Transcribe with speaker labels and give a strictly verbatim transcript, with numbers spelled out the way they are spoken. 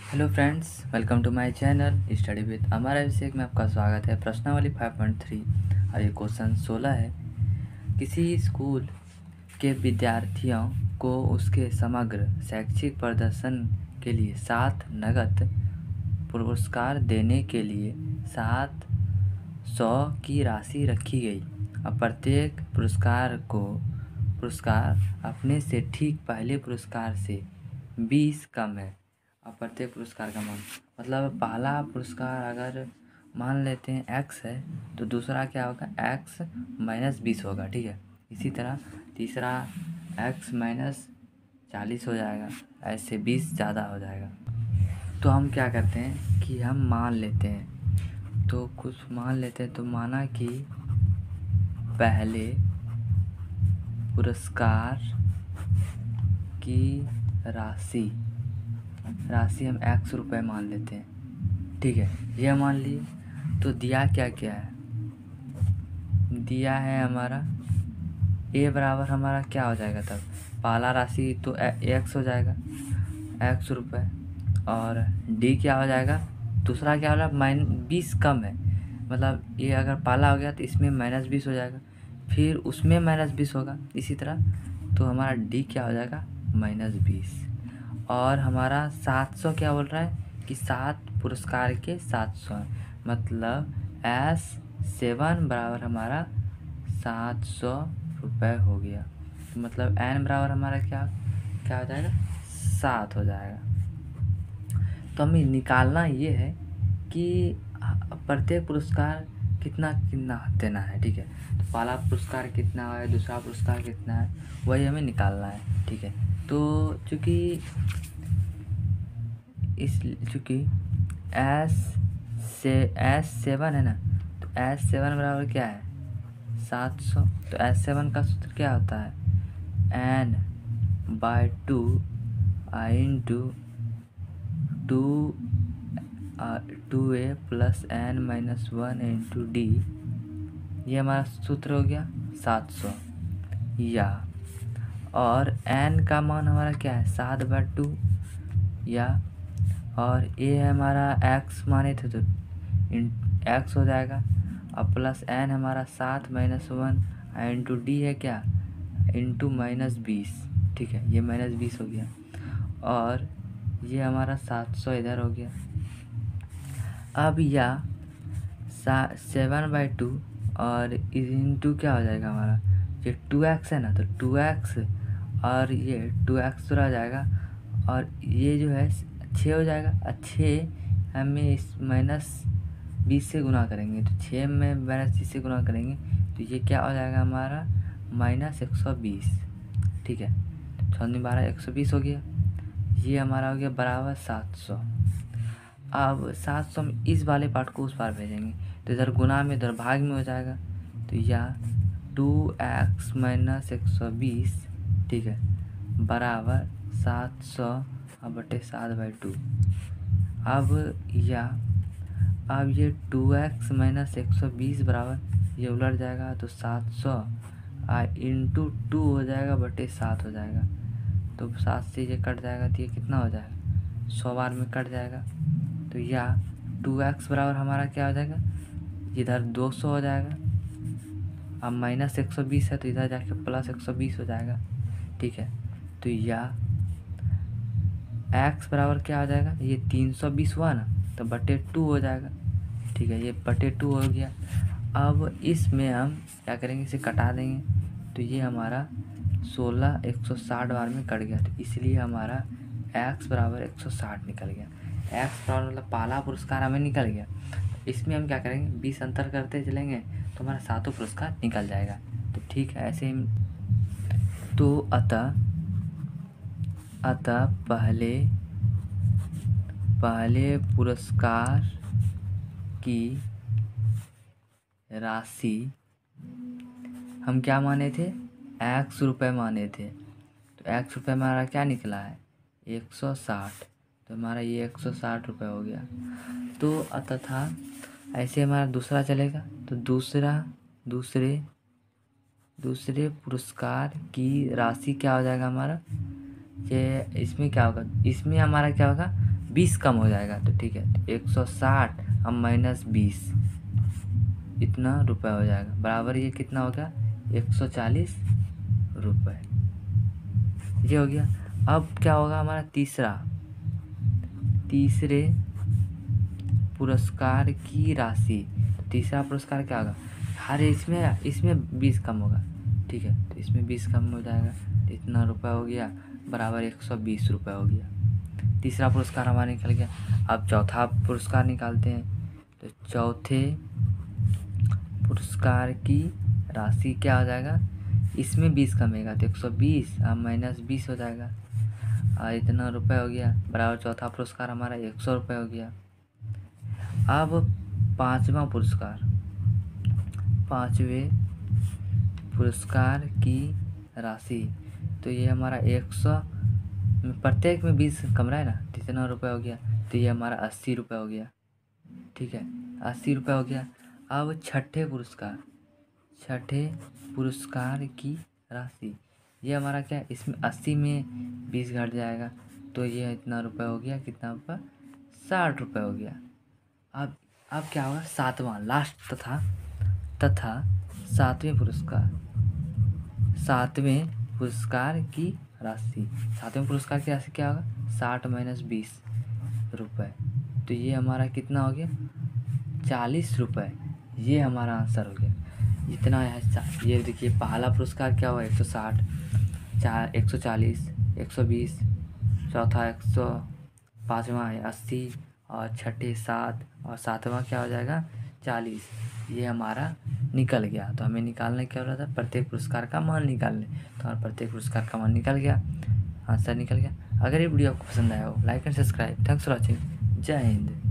Speaker 1: Hello friends, welcome to my channel study with हमारा विषय में आपका स्वागत है। प्रश्नावली फाइव पॉइंट थ्री और ये क्वेश्चन सोलह है। किसी स्कूल के विद्यार्थियों को उसके समग्र शैक्षिक प्रदर्शन के लिए सात नगद पुरस्कार देने के लिए सात सौ की राशि रखी गई। अब प्रत्येक पुरस्कार को पुरस्कार अपने से ठीक पहले पुरस्कार से बीस कम है। अब प्रत्येक पुरस्कार का मान मतलब पहला पुरस्कार अगर मान लेते हैं एक्स है तो दूसरा क्या होगा, एक्स माइनस बीस होगा। ठीक है, इसी तरह तीसरा एक्स माइनस चालीस हो जाएगा, ऐसे बीस ज़्यादा हो जाएगा। तो हम क्या करते हैं कि हम मान लेते हैं, तो कुछ मान लेते हैं। तो माना कि पहले पुरस्कार की राशि राशि हम एक्स रुपये मान लेते हैं। ठीक है, यह मान लिए। तो दिया क्या क्या है, दिया है हमारा ए बराबर हमारा क्या हो जाएगा, तब पहला राशि तो एक्स हो जाएगा, एक्स रुपये, और डी क्या हो जाएगा, दूसरा क्या हो रहा है, माइन बीस कम है। मतलब ये अगर पहला हो गया तो इसमें माइनस बीस हो जाएगा, फिर उसमें माइनस बीस होगा, इसी तरह। तो हमारा डी क्या हो जाएगा, माइनस बीस। और हमारा सात सौ क्या बोल रहा है कि सात पुरस्कार के सात सौ, मतलब एस सेवन बराबर हमारा सात सौ रुपये हो गया। तो मतलब एन बराबर हमारा क्या क्या हो जाएगा, सात हो जाएगा। तो हमें निकालना ये है कि प्रत्येक पुरस्कार कितना कितना देना है। ठीक है, तो पहला पुरस्कार कितना है, दूसरा पुरस्कार कितना है, वही हमें निकालना है। ठीक है, तो चूँकि इस चूँकि एस से एस सेवन है ना, तो एस सेवन बराबर क्या है, सात सौ। तो एस सेवन का सूत्र क्या होता है, N by two I into two two A plus N minus one into D. ये हमारा सूत्र हो गया सात सौ। या और एन का मान हमारा क्या है, सात बाई टू, या और ए है हमारा एक्स माने थे तो एक्स हो जाएगा, और प्लस एन हमारा सात माइनस वन, इंटू डी है क्या, इंटू माइनस बीस। ठीक है, ये माइनस बीस हो गया, और ये हमारा सात सौ इधर हो गया। अब या सेवन बाई टू और इंटू क्या हो जाएगा हमारा, ये टू एक्स है ना, तो टू एक्स और ये टू एक्स रह जाएगा, और ये जो है छः हो जाएगा। छः हमें इस माइनस बीस से गुना करेंगे, तो छः में माइनस बीस से गुना करेंगे तो ये क्या हो जाएगा हमारा, माइनस एक सौ बीस। ठीक है, छः बारह एक सौ बीस हो गया। ये हमारा हो गया बराबर सात सौ। अब सात सौ में इस वाले पार्ट को उस पार भेजेंगे, तो इधर गुना में इधर भाग में हो जाएगा। तो या टू एक्स माइनस एक सौ बीस, ठीक है, बराबर सात सौ अब बटे सात बाई टू। अब या अब ये टू एक्स माइनस एक सौ बीस बराबर ये उलट जाएगा, तो सात सौ आ इंटू टू हो जाएगा बटे सात हो जाएगा। तो सात से ये कट जाएगा तो ये कितना हो जाएगा, सौ बार में कट जाएगा। तो या टू एक्स बराबर हमारा क्या हो जाएगा, इधर दो सौ हो जाएगा, अब माइनस एक सौ बीस है तो इधर जाके प्लस एक सौ बीस हो जाएगा। ठीक है, तो या एक्स बराबर क्या हो जाएगा, ये तीन सौ बीस हुआ ना, तो बटे टू हो जाएगा। ठीक है, ये बटे टू हो गया। अब इसमें हम क्या करेंगे, इसे कटा देंगे, तो ये हमारा सोलह एक सौ साठ बार में कट गया, तो इसलिए हमारा एक्स बराबर एक सौ साठ निकल गया। एक्स बराबर मतलब पहला पुरस्कार हमें निकल गया। इसमें हम क्या करेंगे, बीस अंतर करते चलेंगे तो हमारा सातों पुरस्कार निकल जाएगा। तो ठीक है, ऐसे ही। तो अतः अतः पहले पहले पुरस्कार की राशि हम क्या माने थे, एक्स रुपये माने थे। तो एक्स रुपये हमारा क्या निकला है, एक सौ साठ। तो हमारा ये एक सौ साठ रुपये हो गया। तो तथा ऐसे हमारा दूसरा चलेगा, तो दूसरा दूसरे दूसरे पुरस्कार की राशि क्या हो जाएगा हमारा, ये इसमें क्या होगा, इसमें हमारा क्या होगा, बीस कम हो जाएगा तो ठीक है, एक सौ साठ अब माइनस बीस, इतना रुपए हो जाएगा, बराबर ये कितना हो गया, एक सौ चालीस रुपये। ये हो गया। अब क्या होगा हमारा तीसरा, तीसरे पुरस्कार की राशि। तीसरा पुरस्कार क्या होगा, हर इसमें इसमें बीस कम होगा, ठीक है, तो इसमें बीस कम हो जाएगा, तो इतना रुपये हो गया, बराबर एक सौ बीस रुपये हो गया। तीसरा पुरस्कार हमारा निकल गया। अब चौथा पुरस्कार निकालते हैं, तो चौथे पुरस्कार की राशि क्या हो जाएगा, इसमें बीस कमेगा तो एक सौ बीस अब माइनस बीस हो जाएगा, और इतना रुपये हो गया, बराबर चौथा पुरस्कार हमारा एक सौ रुपये हो गया। अब पांचवा पुरस्कार, पांचवें पुरस्कार की राशि, तो ये हमारा एक सौ, प्रत्येक में बीस कम रहा है ना, तो इतना रुपये हो गया, तो ये हमारा अस्सी रुपये हो गया, ठीक है, अस्सी रुपये हो गया। अब छठे पुरस्कार, छठे पुरस्कार की राशि, ये हमारा क्या है, इसमें अस्सी में बीस घट जाएगा, तो ये इतना रुपये हो गया, कितना रुपये, साठ रुपये हो गया। अब अब क्या होगा, सातवां लास्ट तथा तथा सातवें पुरस्कार, सातवें पुरस्कार की राशि, सातवें पुरस्कार की राशि क्या होगा, साठ माइनस बीस रुपये, तो ये हमारा कितना हो गया, चालीस रुपये। ये हमारा आंसर हो गया, इतना है। ये देखिए पहला पुरस्कार क्या हुआ, एक सौ साठ, चार एक सौ चालीस, एक सौ बीस, चौथा एक सौ, पाँचवा है अस्सी, और छठे सात, और सातवां क्या हो जाएगा, चालीस। ये हमारा निकल गया। तो हमें निकालने क्या हो रहा था, प्रत्येक पुरस्कार का मान निकालने, तो हमारा प्रत्येक पुरस्कार का मान निकल गया, आंसर निकल गया। अगर ये वीडियो आपको पसंद आया हो, like and subscribe. Thanks for watching. Jai Hind.